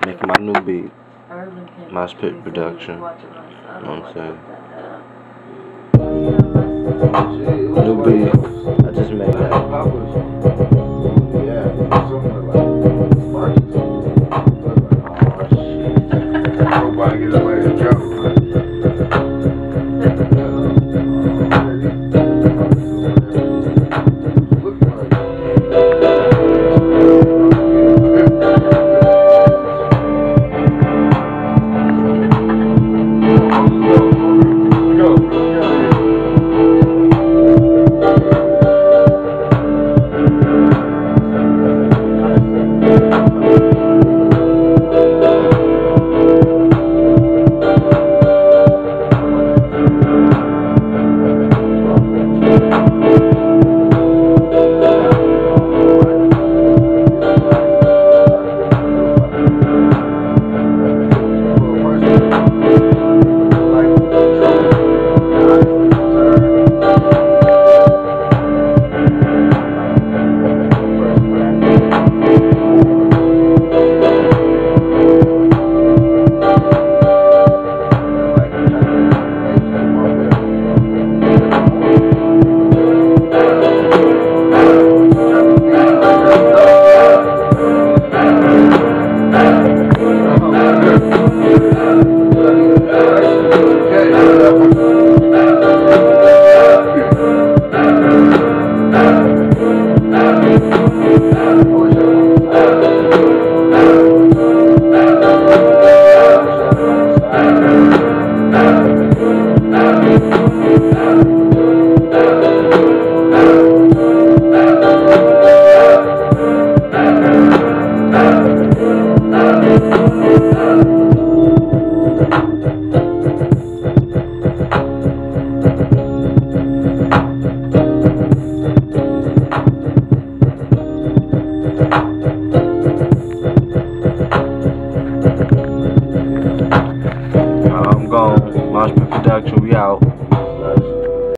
Making my new beat. MoshPit production. You know what I'm saying? New beat. I just made that. Yeah, something like oh shit. Nobody get away to go. I'm gone. MoshPit production, we out.